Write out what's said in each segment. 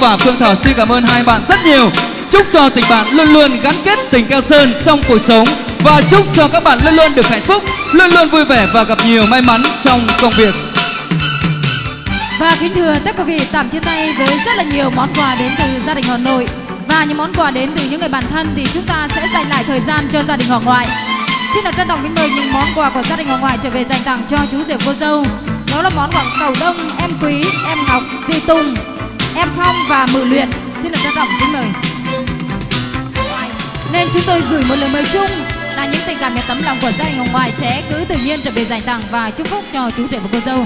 và Phương Thảo xin cảm ơn hai bạn rất nhiều. Chúc cho tình bạn luôn luôn gắn kết tình Keo Sơn trong cuộc sống và chúc cho các bạn luôn luôn được hạnh phúc, luôn luôn vui vẻ và gặp nhiều may mắn trong công việc. Và kính thưa tất cả quý vị, tạm chia tay với rất là nhiều món quà đến từ gia đình họ nội và những món quà đến từ những người bạn thân thì chúng ta sẽ dành lại thời gian cho gia đình họ ngoại. Xin được trân trọng kính mời những món quà của gia đình họ ngoại trở về dành tặng cho chú rể cô dâu. Đó là món quà cầu đông, em Quý, em Ngọc, Di Tùng, em Phong và Mự Luyện. Xin được trân trọng kính mời. Nên chúng tôi gửi một lời mời chung là những tình cảm và tấm lòng của gia đình họ ngoại sẽ cứ tự nhiên trở về dành tặng và chúc phúc cho chú rể và cô dâu.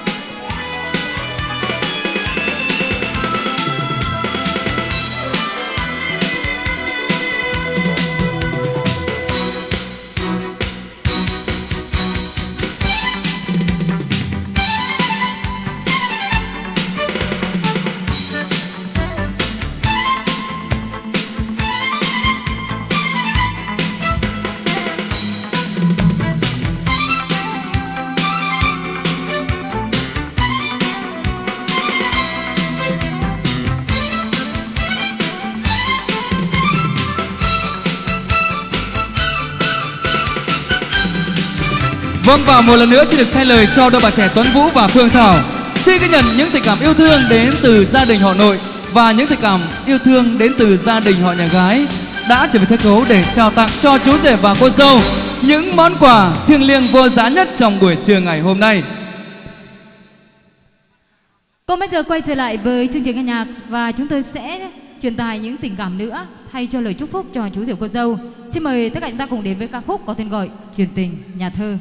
Vâng, và một lần nữa xin được thay lời cho đôi bạn trẻ Tuấn Vũ và Phương Thảo. Xin ghi nhận những tình cảm yêu thương đến từ gia đình họ nội và những tình cảm yêu thương đến từ gia đình họ nhà gái đã trở về sân khấu để trao tặng cho chú rể và cô dâu những món quà thiêng liêng vô giá nhất trong buổi trưa ngày hôm nay. Còn bây giờ quay trở lại với chương trình ca nhạc và chúng tôi sẽ truyền tải những tình cảm nữa thay cho lời chúc phúc cho chú rể cô dâu. Xin mời tất cả chúng ta cùng đến với ca khúc có tên gọi Truyền Tình Nhà Thơ.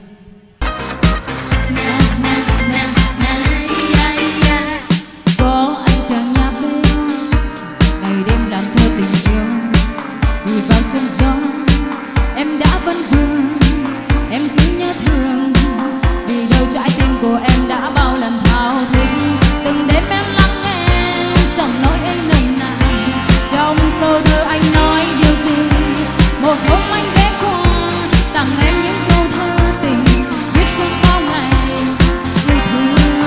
Có anh chàng nhà bên ngày đêm làm thơ tình yêu gửi vào trong gió, em đã vấn vương em cứ nhớ thương vì đâu trái tim của em đã bao lần thao thức. Từng đêm em lắng nghe giọng nói anh nồng nàn trong câu thơ anh nói điều gì. Một hôm anh ghé qua tặng em những câu thơ tình viết trong bao ngày yêu thương.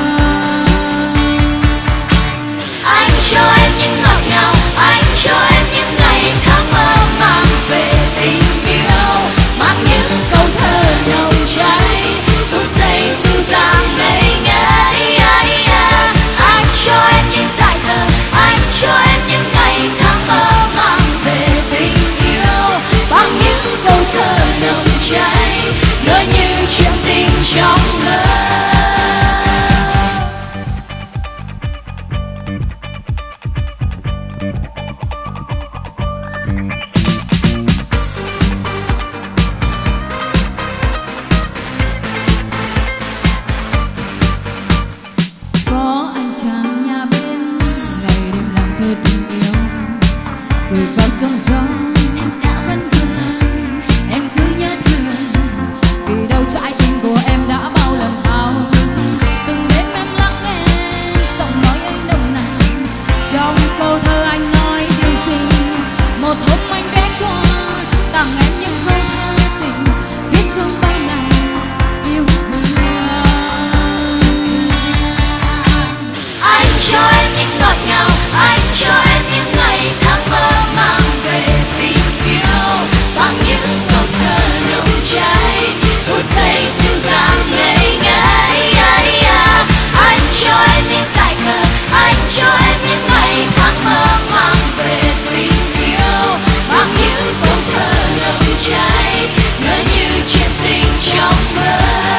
Anh cho em những ngọt ngào, anh cho em những ngày tháng mơ mang về tình yêu, mang những câu thơ nồng cháy phút giây dịu dàng ngây ngây. Anh cho em những dải thơ, anh cho em những ngày tháng mơ mang về tình yêu, bằng những câu thơ nồng cháy ngỡ như chuyện tình trong mơ. Có anh chàng nhà bên ngày đêm làm thơ tình yêu gửi vào trong gió, Em đã vấn vương, em cứ nhớ thương vì đâu trái tim của em đã bao lần thao thức. Từng đêm em lắng nghe giọng nói anh nồng nàn trong câu thơ anh nói điều gì. Một hôm anh ghé qua tặng em những câu thơ tình viết trong bao ngày yêu thương. anh cho em những ngọt ngào, anh cho em những ngày tháng mơ mang về tình yêu, bằng những câu thơ nồng cháy phút giây dịu dàng ngây ngây. Anh cho em những dải thơ, anh cho em những ngày tháng mơ mang về tình yêu, bằng những câu thơ nồng cháy ngỡ như chuyện tình trong mơ.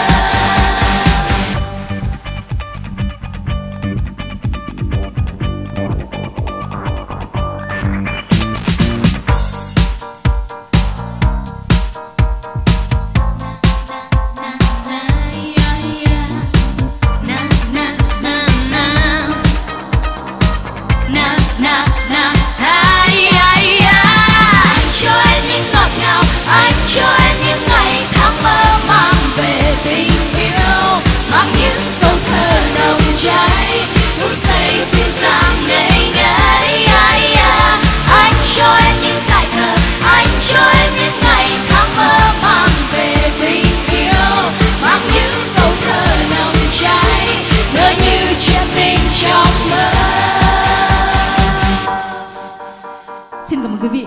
Anh cho em những ngọt ngào, anh cho em những ngày tháng mơ mang về tình yêu, mang những câu thơ nồng cháy phút giây dịu dàng ngây ngây. Anh cho em những dải thơ, anh cho em những ngày tháng mơ mang về tình yêu, mang những câu thơ nồng cháy ngỡ như chuyện tình trong mơ. Xin cảm ơn quý vị.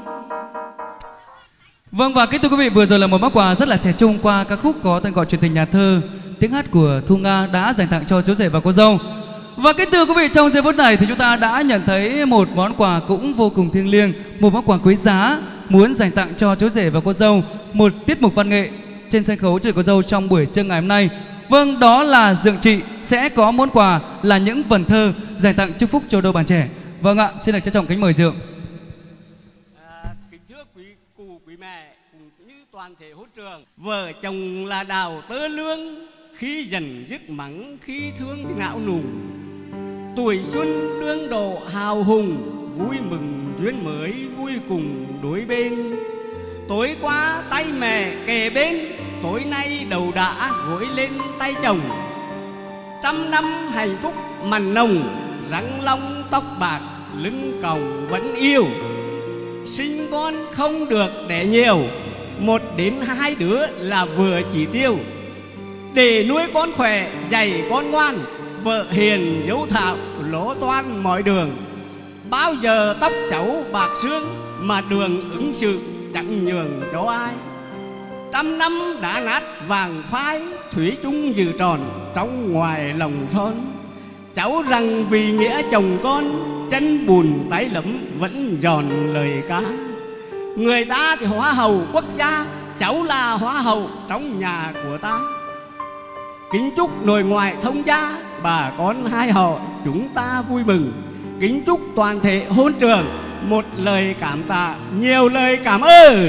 Vâng, và kính thưa quý vị, vừa rồi là một món quà rất là trẻ trung qua ca khúc có tên gọi Chuyện tình nhà thơ, tiếng hát của Thu Nga đã dành tặng cho chú rể và cô dâu. Và kính thưa quý vị, trong giây phút này thì chúng ta đã nhận thấy một món quà cũng vô cùng thiêng liêng, một món quà quý giá muốn dành tặng cho chú rể và cô dâu, một tiết mục văn nghệ trên sân khấu chú rể cô dâu trong buổi trưa ngày hôm nay. Vâng, đó là Dượng Chị sẽ có món quà là những vần thơ dành tặng chúc phúc cho đôi bạn trẻ. Vâng ạ, xin được trân trọng kính mời Dượng. Kính thưa quý cụ, quý mẹ cũng như toàn thể hốt trường, vợ chồng là đào tơ lương, khi dần dứt mắng, khi thương thì não nùng. Tuổi xuân đương độ hào hùng, vui mừng duyên mới, vui cùng đối bên. Tối qua tay mẹ kề bên, tối nay đầu đã gối lên tay chồng. Trăm năm hạnh phúc mặn nồng, răng long tóc bạc, lưng còng vẫn yêu. Sinh con không được đẻ nhiều, 1 đến 2 đứa là vừa chỉ tiêu. Để nuôi con khỏe, dạy con ngoan, vợ hiền dấu thạo lỗ toan mọi đường. Bao giờ tóc cháu bạc xương, mà đường ứng xử chẳng nhường cho ai. Trăm năm đã nát vàng phai, thủy chung dự tròn trong ngoài lòng son. Cháu rằng vì nghĩa chồng con, chân bùn tay lẫm vẫn giòn lời ca. Người ta thì hóa hầu quốc gia, cháu là hóa hầu trong nhà của ta. Kính chúc nội ngoại thông gia, bà con hai họ chúng ta vui mừng. Kính chúc toàn thể hôn trường một lời cảm tạ, nhiều lời cảm ơn.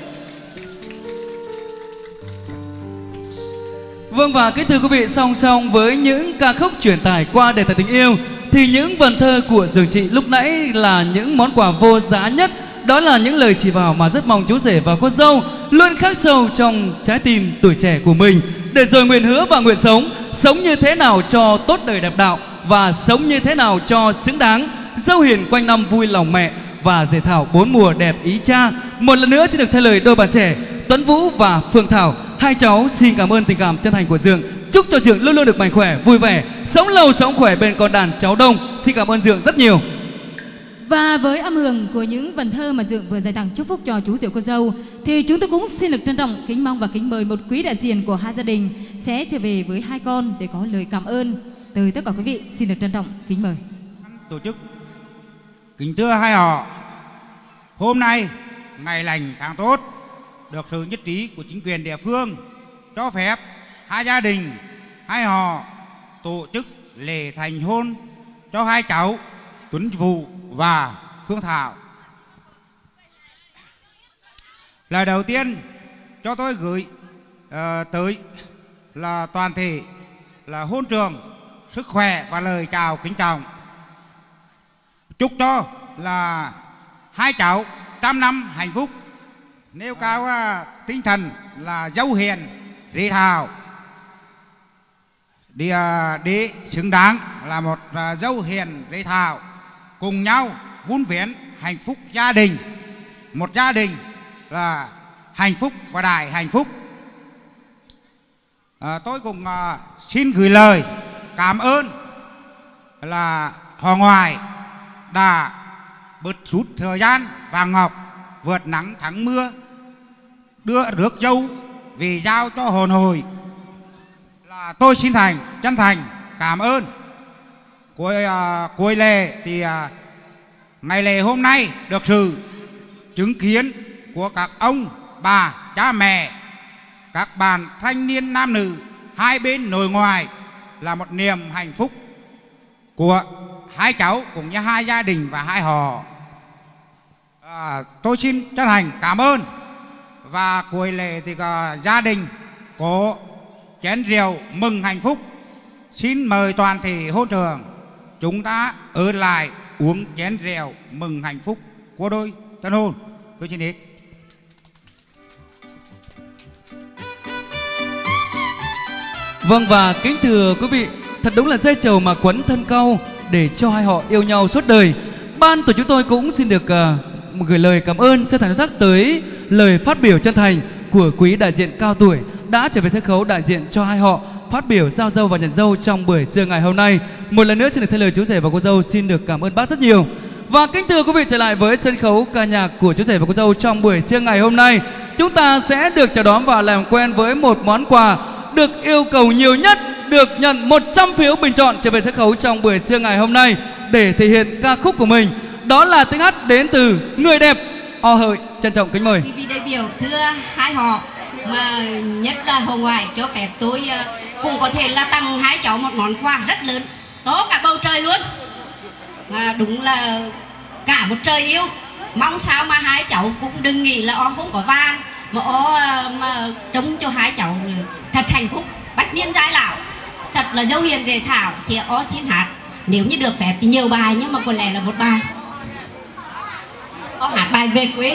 Vâng, và kính thưa quý vị, song song với những ca khúc truyền tải qua đề tài tình yêu thì những vần thơ của Dượng Chị lúc nãy là những món quà vô giá nhất. Đó là những lời chỉ bảo mà rất mong chú rể và cô dâu luôn khắc sâu trong trái tim tuổi trẻ của mình, để rồi nguyện hứa và nguyện sống như thế nào cho tốt đời đẹp đạo, và sống như thế nào cho xứng đáng. Dâu hiền quanh năm vui lòng mẹ, và rể thảo 4 mùa đẹp ý cha. Một lần nữa xin được thay lời đôi bạn trẻ Tuấn Vũ và Phương Thảo. Hai cháu xin cảm ơn tình cảm chân thành của Dượng. Chúc cho Dượng luôn luôn được mạnh khỏe, vui vẻ, sống lâu sống khỏe bên con đàn cháu đông. Xin cảm ơn Dượng rất nhiều. Và với âm hưởng của những vần thơ mà Dượng vừa dành tặng chúc phúc cho chú rể cô dâu, thì chúng tôi cũng xin được trân trọng kính mong và kính mời một quý đại diện của hai gia đình sẽ trở về với hai con để có lời cảm ơn từ tất cả quý vị. Xin được trân trọng kính mời. Tổ chức. Kính thưa hai họ, hôm nay ngày lành tháng tốt, được sự nhất trí của chính quyền địa phương cho phép hai gia đình hai họ tổ chức lễ thành hôn cho hai cháu Tuấn Vũ và Phương Thảo. Lời đầu tiên cho tôi gửi tới là toàn thể là hôn trường sức khỏe và lời chào kính trọng. Chúc cho là hai cháu trăm năm hạnh phúc, nêu cao tinh thần là dâu hiền rể thảo, để xứng đáng là một dâu hiền rể thảo, cùng nhau vun vén hạnh phúc gia đình, một gia đình là hạnh phúc và đại hạnh phúc. Tôi cũng xin gửi lời cảm ơn là họ ngoại đã bớt rút thời gian vàng ngọc, vượt nắng thắng mưa, đưa rước dâu về giao cho hồn hồi. Là tôi xin chân thành cảm ơn. Cuối lễ thì ngày lễ hôm nay được sự chứng kiến của các ông bà cha mẹ, các bạn thanh niên nam nữ hai bên nội ngoại là một niềm hạnh phúc của hai cháu cũng như hai gia đình và hai họ. Tôi xin chân thành cảm ơn. Và cuối lễ thì gia đình có chén rượu mừng hạnh phúc. Xin mời toàn thể hôn trường chúng ta ở lại uống chén rượu mừng hạnh phúc của đôi tân hôn. Tôi xin hết. Vâng, và kính thưa quý vị, thật đúng là dây trầu mà quấn thân cau để cho hai họ yêu nhau suốt đời. Ban tổ chúng tôi cũng xin được gửi lời cảm ơn chân thành sâu sắc tới lời phát biểu chân thành của quý đại diện cao tuổi đã trở về sân khấu đại diện cho hai họ phát biểu giao dâu và nhận dâu trong buổi trưa ngày hôm nay. Một lần nữa xin được thay lời chú rể và cô dâu xin được cảm ơn bác rất nhiều. Và kính thưa quý vị, trở lại với sân khấu ca nhạc của chú rể và cô dâu trong buổi trưa ngày hôm nay, chúng ta sẽ được chào đón và làm quen với một món quà được yêu cầu nhiều nhất, được nhận 100 phiếu bình chọn trở về sân khấu trong buổi trưa ngày hôm nay để thể hiện ca khúc của mình. Đó là tiếng hát đến từ Người Đẹp O Hợi. Trân trọng kính mời. Quý vị đại biểu thưa hai họ, mà nhất là Hồ Ngoại cho phép tôi cũng có thể là tặng hai cháu một món quà rất lớn, to cả bầu trời luôn, mà đúng là cả một trời yêu. Mong sao mà hai cháu cũng đừng nghĩ là O không có vàng, mà O mà trông cho hai cháu thật hạnh phúc, bách niên giai lão, thật là dâu hiền rể thảo. Thì O xin hát, nếu như được phép thì nhiều bài, nhưng mà có lẽ là một bài. O hát bài Về Quê.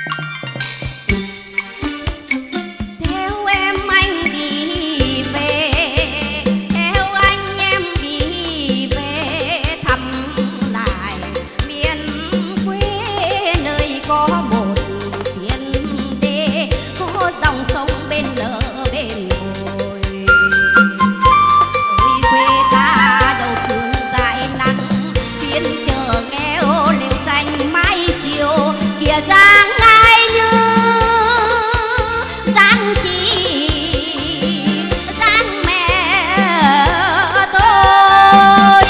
Theo em anh đi về, theo anh em đi về thăm lại miền quê, nơi có một chiến đê, có dòng sông bên lỡ bên bồi. Ôi quê ta giàu sương dại nắng, phiên chợ nghèo lều tranh mái chiều, kìa dáng ai như dáng chị, dáng mẹ tôi.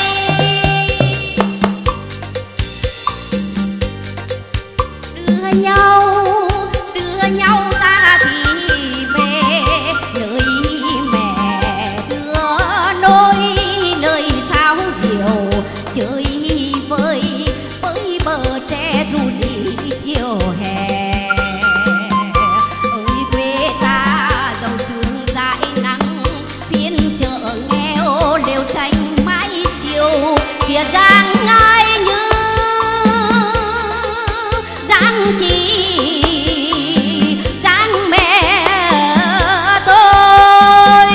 Đưa nhau ta thì về nơi mẹ đưa nôi, nơi sao diều chơi với bờ tre ru rỉ chiều hè. Ơi quê ta giàu sương dãi nắng, phiên chợ nghèo lều tranh mái chiều, kìa dáng ai như dáng chị, dáng mẹ tôi.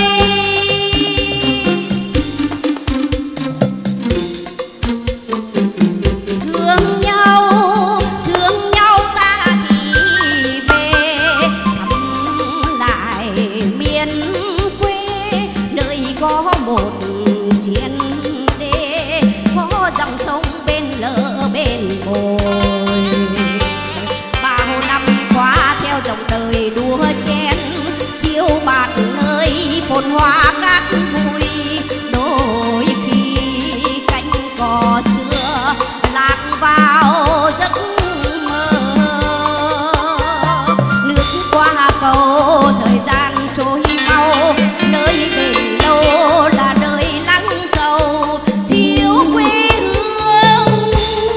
Thương nhau ta thì về thăm lại miền quê, nơi có một chiến đê, có dòng sông bên lỡ bên bồi. Bao năm qua theo dòng đời đua chen, chiêu bạt nơi phồn hoa cát bụi, đôi khi cánh cò xưa lạc vào giấc mơ. Nước qua cầu thời gian trôi mau, nơi bền lâu là nơi lắng sâu, thiếu quê hương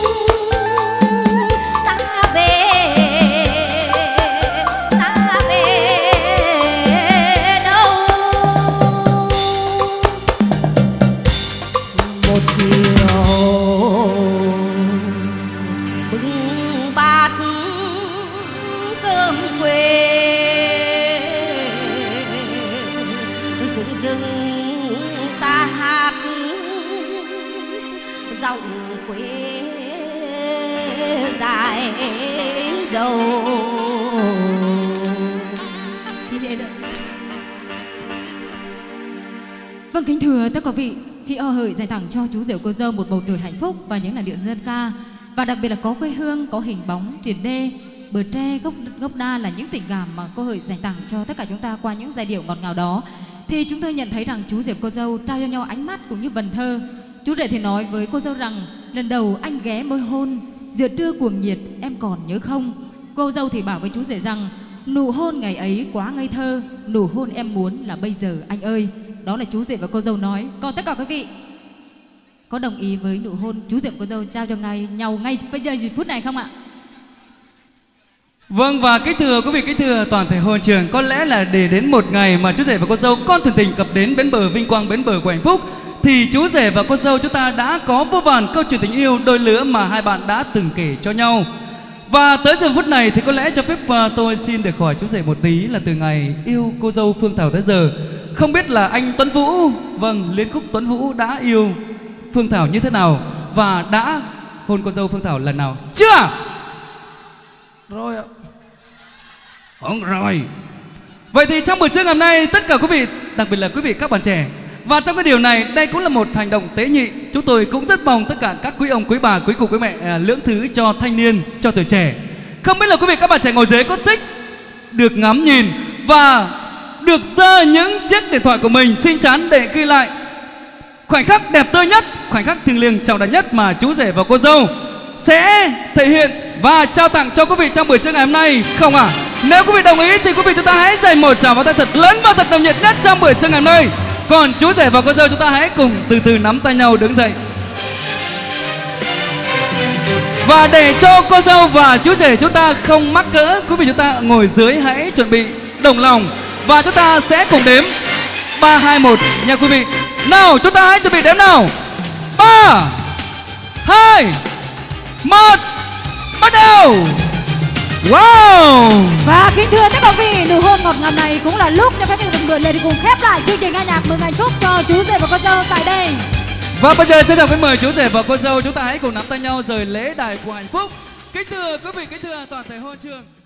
ta về đâu. Một chiều bưng bát cơm quê, rừng rừng ta hát giọng quê dài dầu. Thì thế đó. Vâng, kính thưa tất cả quý vị, khi O Hợi dành tặng cho chú rể cô dâu một bầu trời hạnh phúc và những làn điệu dân ca, và đặc biệt là có quê hương, có hình bóng triền đê, bờ tre, gốc đa, là những tình cảm mà cô Hợi dành tặng cho tất cả chúng ta qua những giai điệu ngọt ngào đó, thì chúng tôi nhận thấy rằng chú rể cô dâu trao cho nhau ánh mắt cũng như vần thơ. Chú rể thì nói với cô dâu rằng lần đầu anh ghé môi hôn, giữa trưa cuồng nhiệt em còn nhớ không. Cô dâu thì bảo với chú rể rằng nụ hôn ngày ấy quá ngây thơ, nụ hôn em muốn là bây giờ anh ơi. Đó là chú rể và cô dâu nói. Còn tất cả quý vị có đồng ý với nụ hôn chú rể và cô dâu trao cho nhau ngay bây giờ phút này không ạ? Vâng, và kính thưa quý vị, kính thưa toàn thể hội trường, có lẽ là để đến một ngày mà chú rể và cô dâu con thuyền tình cập đến bến bờ vinh quang, bến bờ của hạnh phúc, thì chú rể và cô dâu chúng ta đã có vô vàn câu chuyện tình yêu đôi lứa mà hai bạn đã từng kể cho nhau. Và tới giờ phút này thì có lẽ cho phép tôi xin được hỏi chú rể một tí là từ ngày yêu cô dâu Phương Thảo tới giờ, không biết là anh Tuấn Vũ, vâng, Liên Khúc Tuấn Vũ đã yêu Phương Thảo như thế nào và đã hôn cô dâu Phương Thảo lần nào chưa? Rồi ạ. Không rồi. Vậy thì trong buổi trưa ngày hôm nay, tất cả quý vị, đặc biệt là quý vị các bạn trẻ Và trong cái điều này, đây cũng là một hành động tế nhị. Chúng tôi cũng rất mong tất cả các quý ông, quý bà, quý cụ, quý mẹ lưỡng thứ cho thanh niên, cho tuổi trẻ. Không biết là quý vị các bạn trẻ ngồi dưới có thích được ngắm nhìn và được giơ những chiếc điện thoại của mình xinh xắn để ghi lại khoảnh khắc đẹp tươi nhất, khoảnh khắc thiêng liêng trọng đại nhất mà chú rể và cô dâu sẽ thể hiện và trao tặng cho quý vị trong buổi trưa ngày hôm nay không ạ? Nếu quý vị đồng ý thì quý vị chúng ta hãy dành một tràng pháo tay thật lớn và thật nồng nhiệt nhất trong buổi trưa ngày hôm nay. Còn chú rể và cô dâu chúng ta hãy cùng từ từ nắm tay nhau đứng dậy. Và để cho cô dâu và chú rể chúng ta không mắc cỡ, quý vị chúng ta ngồi dưới hãy chuẩn bị đồng lòng và chúng ta sẽ cùng đếm 3, 2, 1 nha quý vị. Nào chúng ta hãy chuẩn bị đếm nào. 3, 2, 1, bắt đầu. Wow. Và kính thưa tất cả quý vị, nụ hôn ngọt ngào này cũng là lúc cho phép mình người lên cùng khép lại chương trình ca nhạc mừng hạnh phúc cho chú rể và cô dâu tại đây. Và bây giờ xin chào mời chú rể và cô dâu chúng ta hãy cùng nắm tay nhau rời lễ đài của hạnh phúc. Kính thưa quý vị, kính thưa toàn thể hôn trường.